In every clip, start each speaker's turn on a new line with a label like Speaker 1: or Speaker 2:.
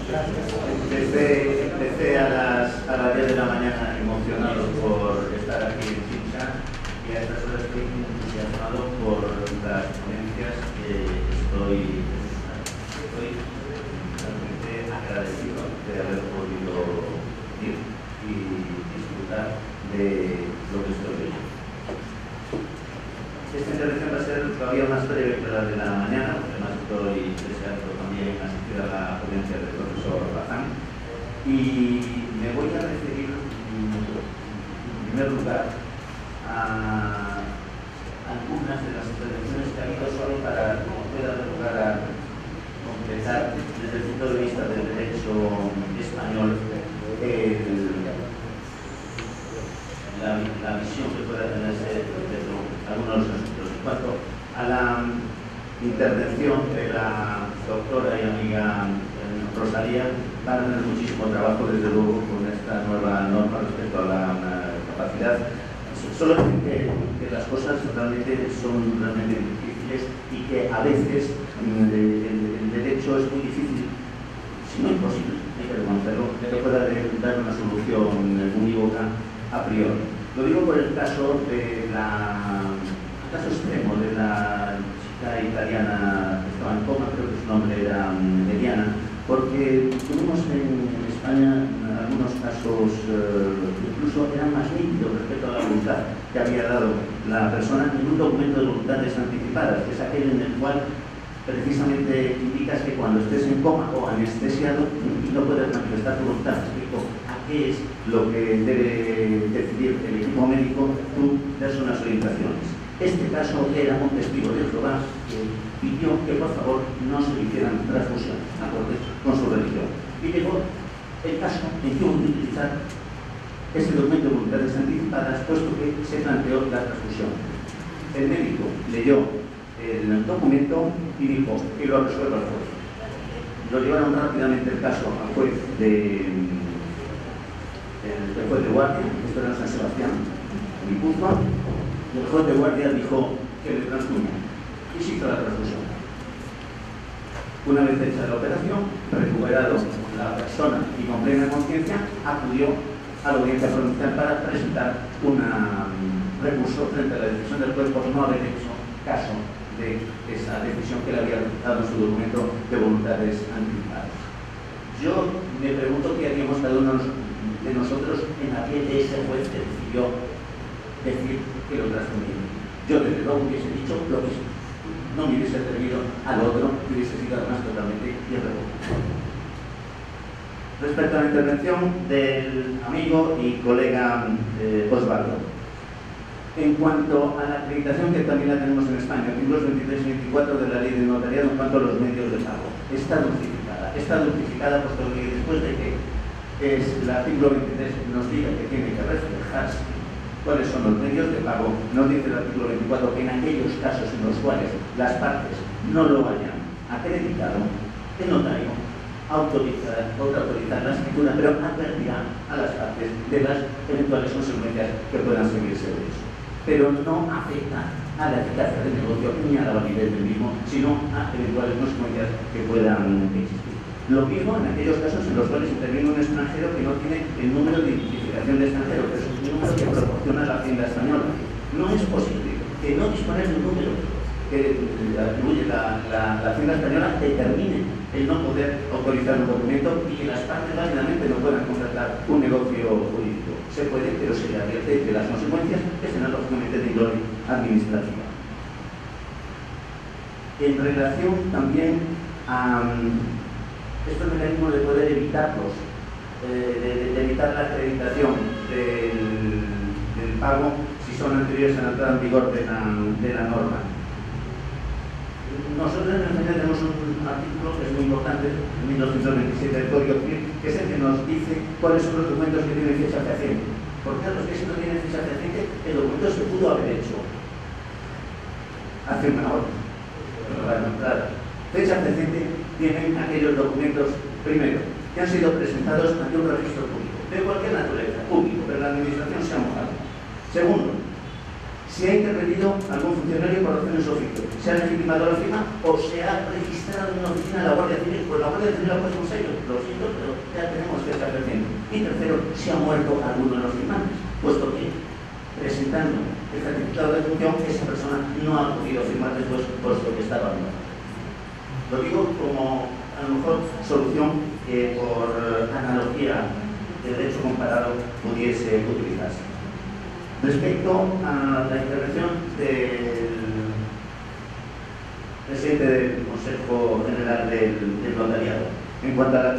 Speaker 1: Empecé a las 10 de la mañana emocionado por estar aquí en Chincha y a estas horas estoy entusiasmado por las ponencias que estoy realmente agradecido de haber podido ir y disfrutar de lo que estoy viendo. Esta intervención va a ser todavía más breve que la de la mañana, porque además estoy deseando también asistir a la ponencia del profesor Bazán. Y me voy a referir, en primer lugar, a algunas de las intervenciones que ha habido solo para que pueda dar lugar a completar desde el punto de vista del derecho español la visión que pueda tenerse de algunos asuntos. En cuanto a la intervención de la doctora y amiga Rosalía, van a tener muchísimo trabajo, desde luego, con esta nueva norma respecto a la capacidad. Solo decir que las cosas realmente son realmente difíciles y que a veces el derecho es muy difícil, si no imposible, hay que reconocerlo, que pueda dar una solución unívoca a priori. Lo digo por el caso extremo de la chica italiana que estaba en coma, creo que su nombre era Diana, porque tuvimos en España algunos casos incluso eran más nítidos respecto a la voluntad que había dado la persona en un documento de voluntades anticipadas, que es aquel en el cual precisamente indicas que cuando estés en coma o anestesiado y no puedes manifestar tu voluntad respecto a qué es lo que debe decidir el equipo médico, tú das unas orientaciones. Este caso era un testigo de Jehová que pidió que por favor no se le hicieran transfusiones acorde con su religión. Y llegó el caso en que hubo que utilizar ese documento de voluntades anticipadas, puesto que se planteó la transfusión. El médico leyó el documento y dijo que lo resuelva el juez. Lo llevaron rápidamente el caso al juez de guardia, esto era en San Sebastián, en Guipúzcoa. El juez de guardia dijo que le transfusión y se hizo la transfusión. Una vez hecha la operación, recuperado la persona y con plena conciencia, acudió a la audiencia provincial para presentar un recurso frente a la decisión del juez por no haber hecho caso de esa decisión que le había dado en su documento de voluntades anticipadas. Yo me pregunto qué haríamos cada uno de nosotros en la piel de ese juez que decidió decir que lo transfundía. Yo desde luego hubiese dicho lo mismo. No me hubiese atrevido al otro, que hubiese sido además totalmente irrevocable. Respecto a la intervención del amigo y colega Osvaldo, en cuanto a la acreditación que también la tenemos en España, artículos 23 y 24 de la ley de notariado en cuanto a los medios de pago, está dulcificada, puesto que después de que el artículo 23 nos diga que tiene que reflejarse cuáles son los medios de pago, nos dice el artículo 24 que en aquellos casos en los cuales las partes no lo hayan acreditado, el notario autorizar la escritura, pero advertirá a las partes de las eventuales consecuencias que puedan seguirse de eso. Pero no afecta a la eficacia del negocio ni a la validez del mismo, sino a eventuales consecuencias que puedan existir. Lo mismo en aquellos casos en los cuales interviene un extranjero que no tiene el número de identificación de extranjero, que es un número que proporciona la Hacienda española. No es posible que no disponer de un número que atribuye la Hacienda española determine el no poder autorizar un documento y que las partes válidamente no puedan contratar un negocio jurídico. Se puede, pero se le advierte de las consecuencias que serán lógicamente de índole administrativa. En relación también a estos mecanismos de poder evitarlos, de evitar la acreditación del pago si son anteriores a la entrada en vigor de la norma. Nosotros en España tenemos un artículo que es muy importante, el 1227 del Código Civil, que es el que nos dice cuáles son los documentos que tienen fecha fehaciente. Porque a los que si no tienen fecha fehaciente, el documento se pudo haber hecho hace una hora. Fecha fehaciente tienen aquellos documentos, primero, que han sido presentados ante un registro público, de cualquier naturaleza, público, pero la administración se ha mojado. Segundo, si ha intervenido algún funcionario por razones de oficio, se ha legitimado la firma o se ha registrado en una oficina de la Guardia Civil. Pues la Guardia Civil ha puesto un sello, lo siento, pero ya tenemos que estar creciendo. Y tercero, si ha muerto alguno de los firmantes, puesto que presentando el certificado de defunción, esa persona no ha podido firmar después, puesto que estaba muerta. Lo digo como a lo mejor solución que por analogía de derecho comparado pudiese utilizarse. Respecto a la intervención del presidente del Consejo General del Notariado, en cuanto a la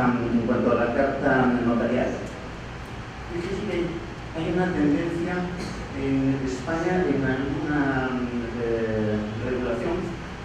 Speaker 1: carta notarial, fíjese que hay una tendencia en España, en alguna regulación,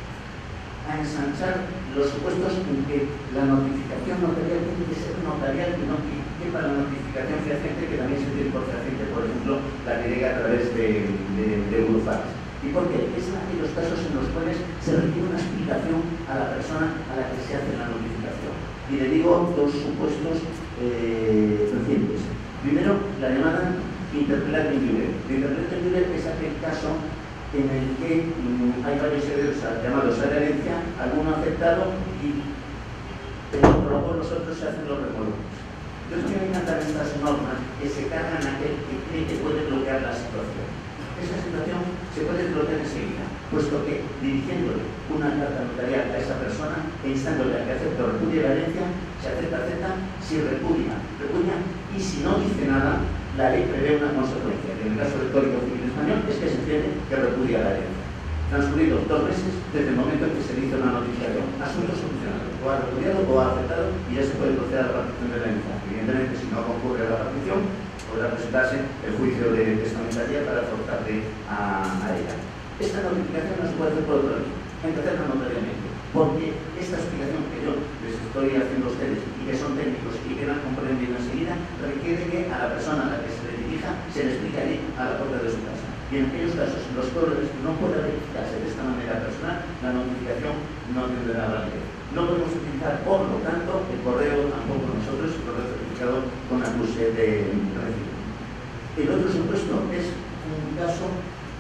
Speaker 1: a ensanchar los supuestos en que la notificación notarial tiene que ser notarial y no que para la notificación fehaciente, que también se tiene por fehaciente, por ejemplo, la que llega a través de Eurofax. ¿Y por qué? Es en aquellos casos en los cuales se requiere una explicación a la persona a la que se hace la notificación. Y le digo dos supuestos recientes. Primero, la llamada interpellar in iure. La interpellar in iure es aquel caso en el que hay varios herederos llamados a la herencia, alguno aceptado y luego los otros se hacen los remolques. Entonces me encantan estas normas que se cargan a aquel que cree que puede bloquear la situación. Esa situación se puede bloquear enseguida, puesto que dirigiéndole una carta notarial a esa persona e instándole a que acepte o repudie la herencia, se acepta, si repudia, y si no dice nada, la ley prevé una consecuencia. En el caso del Código Civil Español es que se entiende que repudia la herencia. Transcurridos 2 meses desde el momento en que se le hizo una notificación, asunto solucionado, o ha repudiado o ha aceptado, y ya se puede proceder a la partición de la herencia. Evidentemente, si no concurre a la partición, podrá presentarse el juicio de testamentaría para forzarle a ella. Esta notificación no se puede hacer por otro lado, hay que hacerla notariamente, porque esta explicación que yo les estoy haciendo a ustedes y que son técnicos y que la comprenden enseguida, requiere que a la persona a la que se le dirija se le explique allí a la puerta de su casa. Y en aquellos casos en los cuales no puede verificarse de esta manera personal, la notificación no tendrá validez. No podemos utilizar, por lo tanto, el correo tampoco nosotros, el correo certificado con acuse de recibo. El otro supuesto es un caso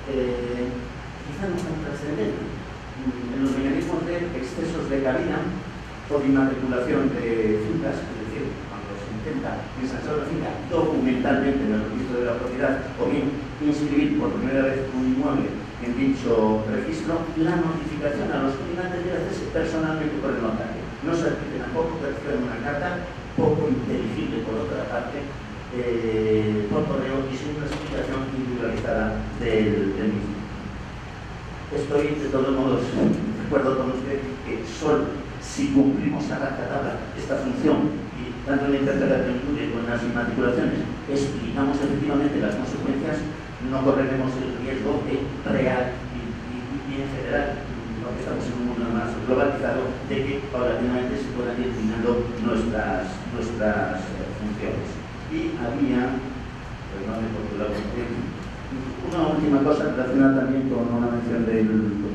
Speaker 1: quizá no tan trascendente. En los mecanismos de excesos de cabina o de inmatriculación de fincas, es decir, cuando se intenta ensanchar la finca documentalmente en el registro de la propiedad o bien inscribir por primera vez un inmueble en dicho registro, la notificación a los clientes debe hacerse personalmente por el notario. No se admite tampoco que reciban una carta poco inteligible por otra parte por correo y sin una explicación individualizada del mismo. Estoy de todos modos de acuerdo con usted que solo si cumplimos a rajatabla esta función y tanto en la interpretación como en las inmatriculaciones explicamos efectivamente las consecuencias, no correremos el riesgo de real y en general, porque estamos en un mundo más globalizado, de que paulatinamente se puedan ir eliminando nuestras funciones. Y había, perdón, por tu lado, una última cosa relacionada también con una mención del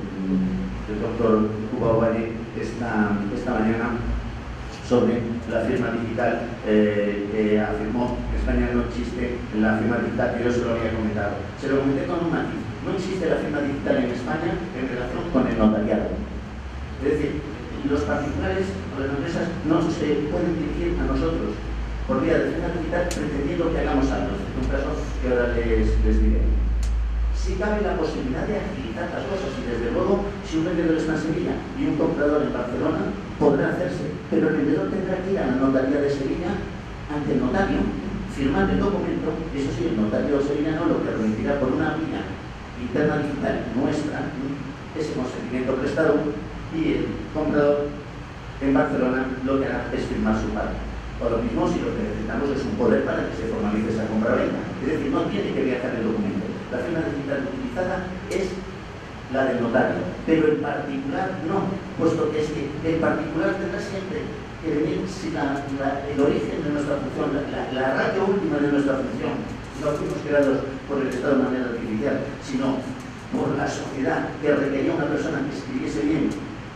Speaker 1: doctor Cuba Ovalle esta mañana sobre la firma digital que afirmó que España no existe en la firma digital, que yo se lo había comentado. Se lo comenté con un matiz. No existe la firma digital en España en relación con el notariado. Es decir, los particulares o las empresas no se pueden dirigir a nosotros por vía de firma digital pretendiendo que hagamos algo. Es un caso que ahora les diré. Sí cabe la posibilidad de agilizar las cosas y desde luego si un vendedor está en Sevilla y un comprador en Barcelona podrá hacerse, pero el vendedor tendrá que ir a la notaría de Sevilla ante el notario, firmar el documento, eso sí, el notario sevillano lo que remitirá por una vía interna digital nuestra, ese consentimiento prestado, y el comprador en Barcelona lo que hará es firmar su parte. O lo mismo si lo que necesitamos es un poder para que se formalice esa compra-venta. Es decir, no tiene que viajar el documento. La firma digital utilizada es la del notario, pero el particular no, puesto que es que el particular tendrá siempre que venir si el origen de nuestra función, la ratio última de nuestra función, no fuimos creados por el Estado de manera artificial, sino por la sociedad que requería una persona que escribiese bien,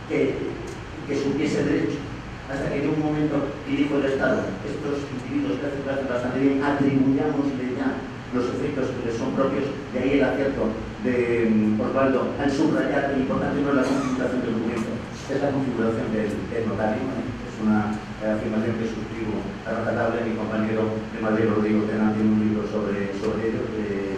Speaker 1: que supiese derecho. Hasta que en un momento y dijo el Estado, estos individuos que hacen bastante bien, atribuyámosle ya los efectos que les son propios, de ahí el acierto de Osvaldo al subrayar que lo importante no es la configuración del documento, es la configuración del notario. Es una afirmación que suscribo a rajatabla. Mi compañero de Madrid, Rodrigo Tena, tiene un libro sobre ello que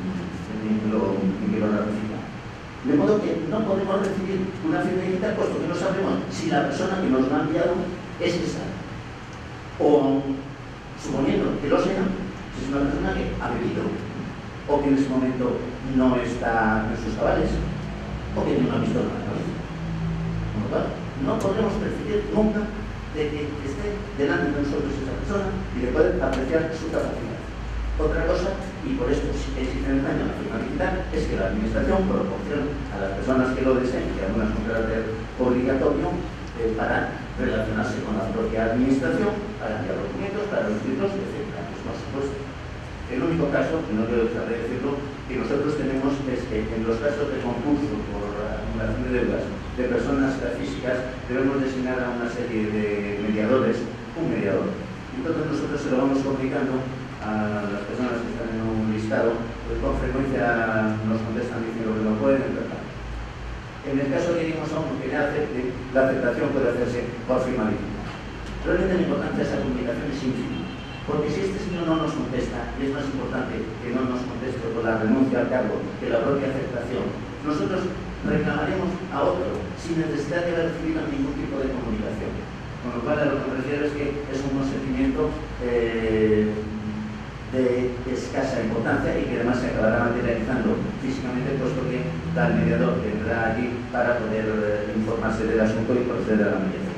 Speaker 1: lo ratifica. De modo que no podemos recibir una firma digital puesto que no sabemos si la persona que nos lo ha enviado es esa. O, suponiendo que lo sea, si es una persona que ha bebido, o que en ese momento no está en sus cabales, o que tiene una pistola en la cabeza. Con lo cual, no podremos percibir nunca de que esté delante de nosotros esa persona y de poder apreciar su capacidad. Otra cosa, y por esto sí que existe en España la firma digital, es que la administración proporciona a las personas que lo deseen, y algunas con carácter obligatorio, para relacionarse con la propia administración, para enviar documentos, para recibirlos, etc. Pues, por supuesto. El único caso, que no debo dejar de decirlo, que nosotros tenemos es que en los casos de concurso por acumulación de deudas de personas físicas debemos designar a una serie de mediadores, un mediador. Entonces nosotros se lo vamos comunicando a las personas que están en un listado, pues con frecuencia nos contestan diciendo que no pueden, ¿verdad? En el caso que dimos a uno que ya acepte, la aceptación puede hacerse por firma digital. Realmente la importancia de esa comunicación es ínfima, porque si este señor no nos contesta, y es más importante que no nos conteste por la renuncia al cargo que la propia aceptación, nosotros reclamaremos a otro sin necesidad de haber recibido ningún tipo de comunicación. Con lo cual, a lo que me refiero es que es un consentimiento de escasa importancia y que además se acabará materializando físicamente, puesto que tal mediador vendrá allí para poder informarse del asunto y proceder a la mediación.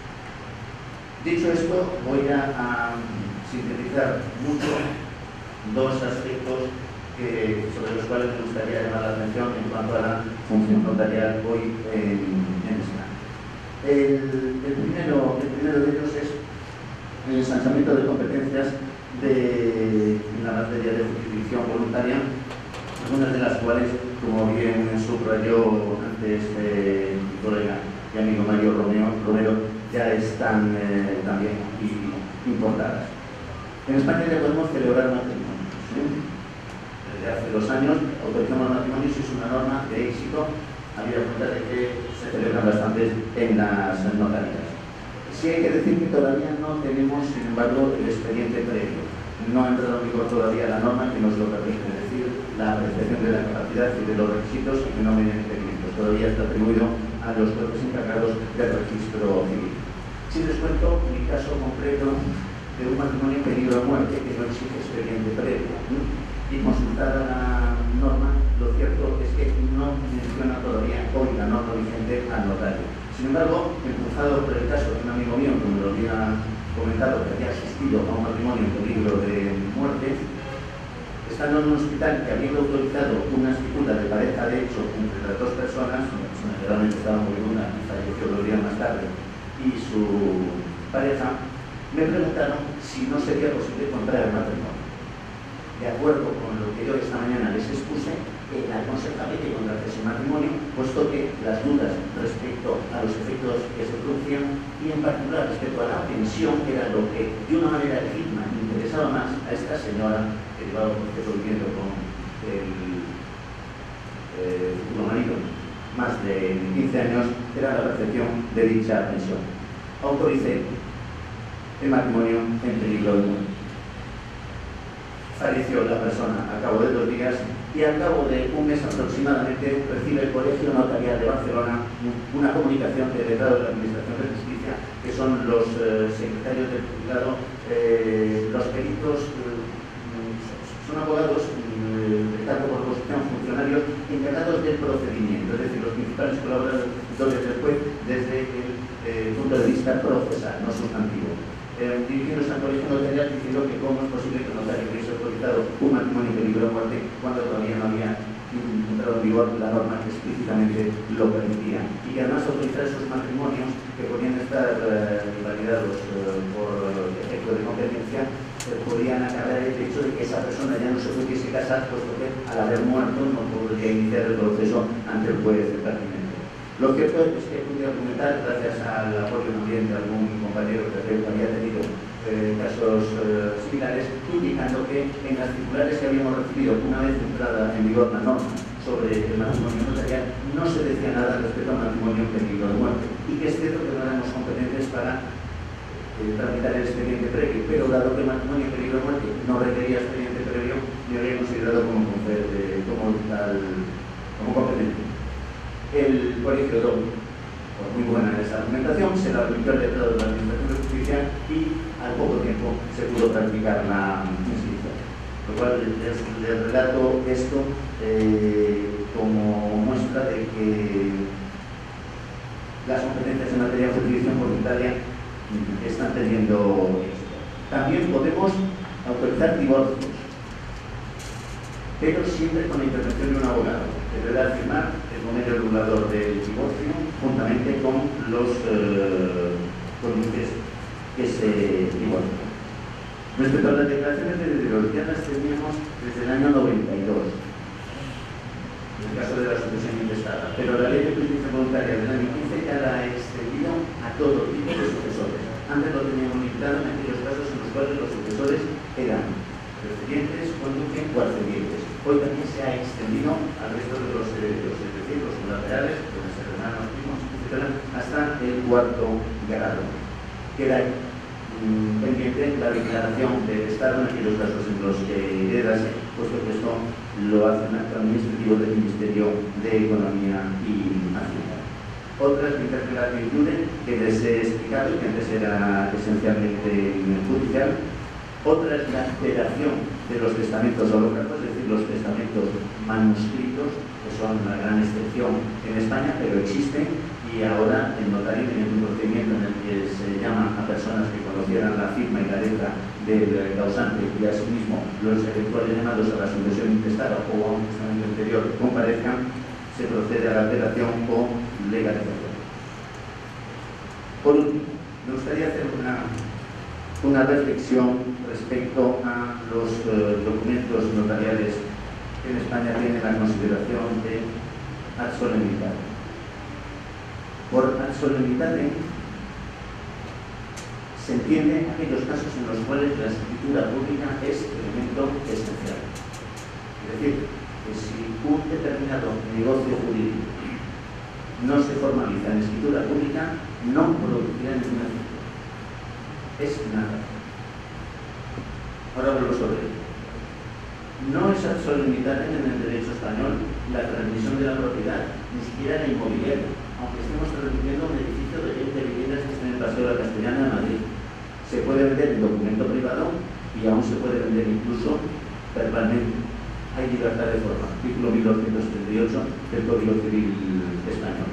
Speaker 1: Dicho esto, voy a sintetizar mucho dos aspectos sobre los cuales me gustaría llamar la atención en cuanto a la función notarial hoy en España. El primero de ellos es el ensanchamiento de competencias en la materia de jurisdicción voluntaria, algunas de las cuales, como bien subrayó antes mi colega y amigo Mario Romero, ya están también importadas. En España ya podemos celebrar matrimonios. Desde hace 2 años autorizamos matrimonios y es una norma de éxito, habida cuenta de que se celebran bastantes en las notarías. Sí hay que decir que todavía no tenemos, sin embargo, el expediente previo. No ha entrado en vigor todavía la norma que nos lo permite, es decir, la apreciación de la capacidad y de los requisitos y que no vienen impedimentos. Todavía está atribuido a los jueces encargados del registro civil. Si les cuento mi caso concreto de un matrimonio en peligro de muerte que no exige expediente previo, y consultada la norma, lo cierto es que no menciona todavía hoy la norma vigente al notario. Sin embargo, impulsado por el caso de un amigo mío que me lo había comentado, que había asistido a un matrimonio en peligro de muerte, estando en un hospital que había autorizado una escritura de pareja de hecho entre las dos personas, una persona que realmente estaba moribunda y falleció 2 días más tarde, y su pareja, me preguntaron si no sería posible contraer matrimonio. De acuerdo con lo que yo esta mañana les expuse, aconsejable que contrajese matrimonio, puesto que las dudas respecto a los efectos que se producían y en particular respecto a la pensión, que era lo que de una manera legítima interesaba más a esta señora que llevaba un proceso viviendo con el futuro marido más de 15 años, era la percepción de dicha pensión. Autoricé el matrimonio en peligro de muerte. Falleció la persona al cabo de 2 días y al cabo de 1 mes aproximadamente recibe el Colegio Notarial de Barcelona una comunicación del letrado de la Administración de Justicia, que son los secretarios del juzgado, los peritos, son abogados de cargo por oposición, funcionarios encargados del procedimiento, es decir, los principales colaboradores del juez desde el punto de vista procesal, no sustantivo. Dirigiéndose al Colegio Notarial diciendo que cómo es posible que el notario hubiese autorizado un matrimonio en peligro de muerte cuando todavía no había entrado en vigor la norma que explícitamente lo permitía, y que además autorizar esos matrimonios que podían estar invalidados por efecto de conveniencia podrían acarrear el hecho de que esa persona ya no se pudiese casar, puesto que al haber muerto no podría iniciar el proceso ante el juez pertinente. Lo cierto es que pude argumentar, gracias al apoyo también de algún compañero que había tenido casos similares, indicando que en las circulares que habíamos recibido una vez entrada en vigor la norma sobre el matrimonio notarial, no se decía nada respecto al matrimonio en peligro de muerte. Y que es cierto que no éramos competentes para tramitar el expediente previo, pero dado que el matrimonio en peligro de muerte no requería expediente previo, yo habría considerado como competente. El colegio DOM, por muy buena esa argumentación, se la remitió al letrado de la Administración de Justicia y al poco tiempo se pudo practicar la inscripción. Lo cual les relato esto como muestra de que las competencias en materia de jurisdicción voluntaria están teniendo éxito. También podemos autorizar divorcios, pero siempre con la intervención de un abogado. Deberá firmar el convenio regulador del divorcio juntamente con los cónyuges que se divorcian. Respecto a las declaraciones de herederos, ya las teníamos desde el año 92, en el caso de la sucesión intestada, pero la ley de jurisdicción voluntaria del año 15 ya la ha extendido a todo tipo de sucesores. Antes lo teníamos limitado en aquellos casos en los cuales los sucesores eran preferentes, cónyuge o ascendientes. Hoy también se ha extendido al resto de los herederos, es decir, los colaterales, pueden ser hermanos, primos, etc., hasta el cuarto grado. Queda pendiente la declaración del Estado en aquellos casos en los que heredase, puesto que esto lo hace un acto administrativo del Ministerio de Economía y Hacienda. Otras de interpelación jure, que les he explicado y que antes era esencialmente judicial. Otra es la alteración de los testamentos hológrafos, es decir, los testamentos manuscritos, que son una gran excepción en España, pero existen, y ahora el notario tiene un procedimiento en el que se llama a personas que conocieran la firma y la letra del causante y asimismo los eventuales llamados a la sucesión intestada o a un testamento anterior comparezcan, se procede a la alteración o legalización. Por último, me gustaría hacer una reflexión respecto a los documentos notariales que en España tienen la consideración de ad solemnitate. Por ad solemnitate se entiende aquellos casos en los cuales la escritura pública es elemento esencial. Es decir, que si un determinado negocio jurídico no se formaliza en escritura pública, no producirá ninguna efecto. Es nada. Ahora vuelvo sobre ello. No es ad solemnitate en el derecho español la transmisión de la propiedad, ni siquiera la inmobiliaria, aunque estemos transmitiendo un edificio de 20 viviendas que está en el Paseo de la Castellana de Madrid. Se puede vender en documento privado y aún se puede vender incluso verbalmente. Hay libertad de forma. Artículo 1278 del Código Civil Español.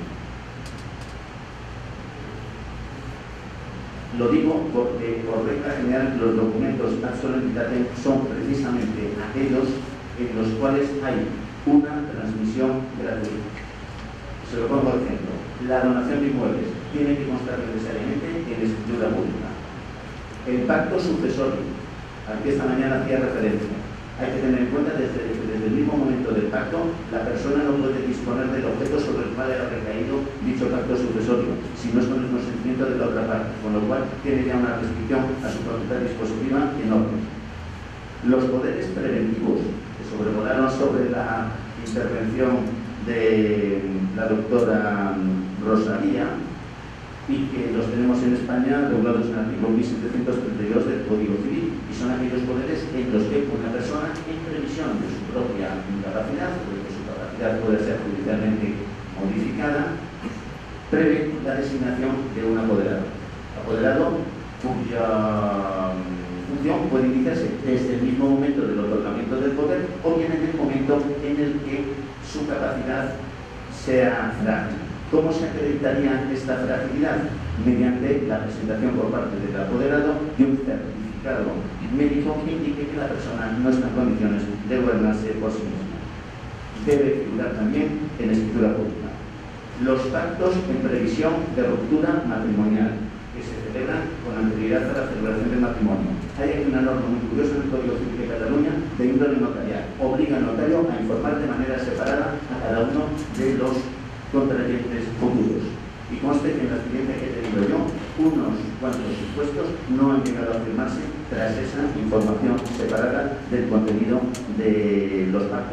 Speaker 1: Lo digo porque, por regla general, los documentos ad solemnitate son precisamente aquellos en los cuales hay una transmisión gratuita. Se lo pongo por ejemplo. La donación de inmuebles tiene que constar necesariamente en escritura pública. El pacto sucesorio, al que esta mañana hacía referencia, hay que tener en cuenta desde el mismo momento del pacto, la persona no puede disponer del objeto sobre el cual ha recaído dicho pacto sucesorio, si no es con el consentimiento de la otra parte, con lo cual tiene ya una restricción a su facultad dispositiva enorme. Los poderes preventivos que sobrevolaron sobre la intervención de la doctora Rosalía y que los tenemos en España regulados en el artículo 1732 del Código Civil, y son aquellos poderes en los que una persona, en previsión de su propia incapacidad, porque su capacidad puede ser judicialmente modificada, prevé la designación de un apoderado. Apoderado cuya función puede iniciarse desde el mismo momento del otorgamiento del poder o bien en el momento en el que su capacidad sea frágil. ¿Cómo se acreditaría esta fragilidad? Mediante la presentación por parte del apoderado de un certificado médico que indique que la persona no está en condiciones de gobernarse por sí misma. Debe figurar también en escritura pública. Los pactos en previsión de ruptura matrimonial, que se celebran con anterioridad a la celebración del matrimonio. Hay aquí una norma muy curiosa en el Código Civil de Cataluña de índole notarial. Obliga al notario a informar de manera separada a cada uno de los contrayentes futuros. Y conste que en la experiencia que he tenido yo, unos cuantos supuestos no han llegado a firmarse tras esa información separada del contenido de los pactos,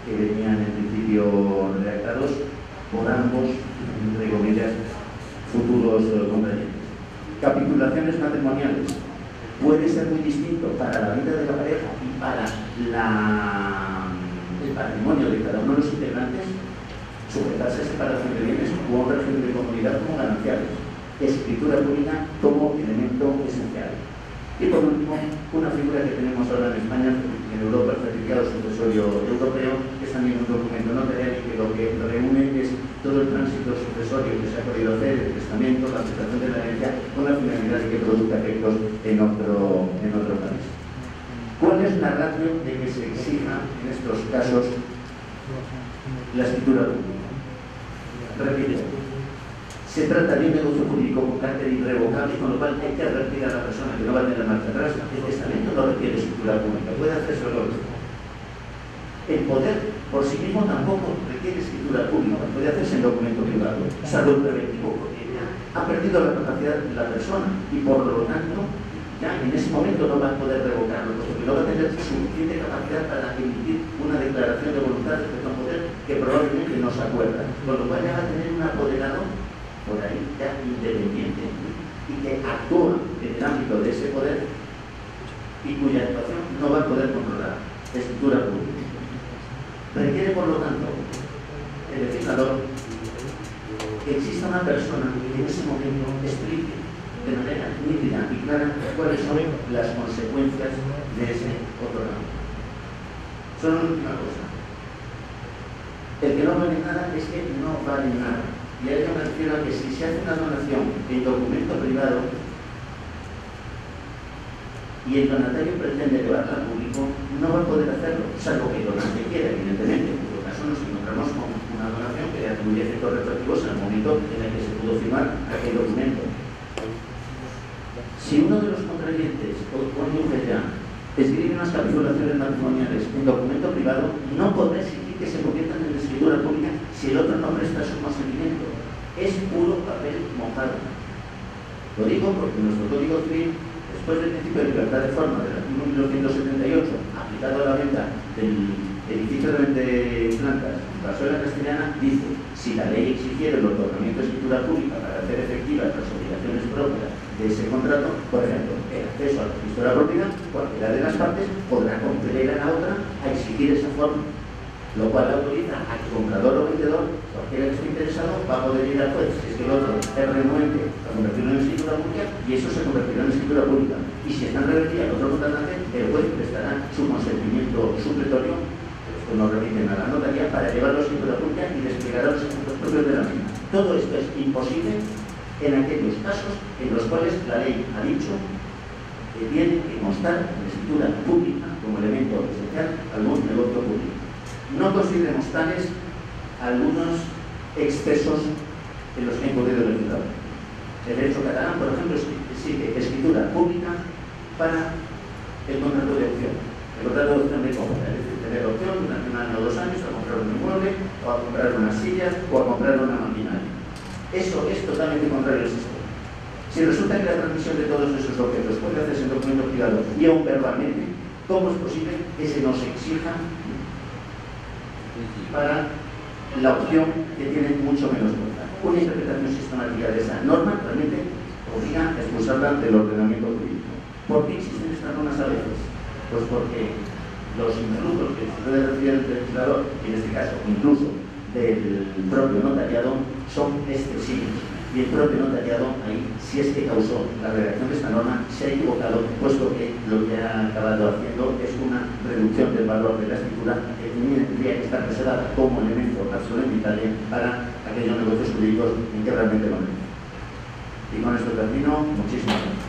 Speaker 1: que venían en principio redactados por ambos, entre comillas, futuros contrayentes. Capitulaciones matrimoniales. Puede ser muy distinto para la vida de la pareja y para el patrimonio de cada uno de los integrantes sujetarse a separación de bienes o a un régimen de comunidad como gananciales. Escritura pública como elemento esencial. Y por último, una figura que tenemos ahora en España, en Europa, el certificado sucesorio europeo, que es también un documento notarial y que lo que reúne es todo el tránsito sucesorio que se ha podido hacer, el testamento, la aceptación de la herencia, con la finalidad de que produzca efectos en otro país. ¿Cuál es la ratio de que se exija en estos casos la escritura pública? Repito. Se trata de un negocio jurídico con carácter irrevocable, con lo cual hay que advertir a la persona que no va a tener marcha atrás. El testamento no requiere escritura pública, puede hacerse lo que sea. El poder por sí mismo tampoco requiere escritura pública, puede hacerse en documento privado, salvo el preventivo, porque ya ha perdido la capacidad de la persona y por lo tanto ya en ese momento no va a poder revocarlo, porque no va a tener suficiente capacidad para emitir una declaración de voluntad respecto a un poder que probablemente no se acuerda, con lo cual ya va a tener un apoderado por ahí ya independiente y que actúa en el ámbito de ese poder y cuya actuación no va a poder controlar. Escritura pública. Requiere, por lo tanto, el legislador que exista una persona que en ese momento explique de manera nítida y clara cuáles son las consecuencias de ese otorgamiento. Solo una cosa. El que no vale nada es que no vale nada. Y a ello me refiero a que si se hace una donación en documento privado y el donatario pretende llevarla al público, no va a poder hacerlo, salvo que el donante quiera, evidentemente. En todo caso, nos encontramos con una donación que atribuye efectos retroactivos en el momento en el que se pudo firmar aquel documento. Si uno de los contrayentes o cónyuges ya escribe unas capitulaciones matrimoniales en documento privado, no podrá exigir que se conviertan en escritura pública si el otro no presta su consentimiento. Es puro papel mojado. Lo digo porque nuestro Código Civil, después del principio de libertad de forma del artículo 1978, aplicado a la venta del edificio de plantas en Barcelona Castellana, dice: si la ley exigiera el otorgamiento de escritura pública para hacer efectivas las obligaciones propias de ese contrato, por ejemplo, el acceso al registro de la propiedad, cualquiera de las partes podrá compeler a la otra a exigir esa forma, lo cual autoriza a que comprador o vendedor, cualquiera que esté interesado, va a poder ir al juez si es que el otro es renuente a convertirlo en escritura pública, y eso se convertirá en escritura pública. Y si está en rebeldía el otro contratante, el juez prestará su consentimiento supletorio, esto nos remiten a la notaría, para llevarlo a escritura pública y desplegará los efectos propios de la misma. Todo esto es imposible en aquellos casos en los cuales la ley ha dicho que tiene que constar en escritura pública como elemento esencial algún negocio público. No consideremos tales algunos excesos en los que ha incurrido el legislador. El derecho catalán, por ejemplo, exige escritura pública para el contrato de opción. El contrato de opción de compra, es decir, tener opción durante un año o 2 años a comprar un inmueble, o a comprar una silla, o a comprar una maquinaria. Eso es totalmente contrario al sistema. Si resulta que la transmisión de todos esos objetos puede hacerse en documento privado y aún verbalmente, ¿cómo es posible que se nos exija para la opción que tiene mucho menos fuerza? Una interpretación sistemática de esa norma realmente obliga a expulsarla del ordenamiento jurídico. ¿Por qué existen estas normas a veces? Pues porque los influjos que se puede recibir el legislador, y en este caso incluso del propio notariado, son excesivos. Y el propio notariado, ahí, si es que causó la redacción de esta norma, se ha equivocado, puesto que lo que ha acabado haciendo es una reducción del valor de la escritura que tendría que estar reservada como elemento absolutamente vital para aquellos negocios jurídicos en que realmente lo necesitan. Y con esto termino. Muchísimas gracias.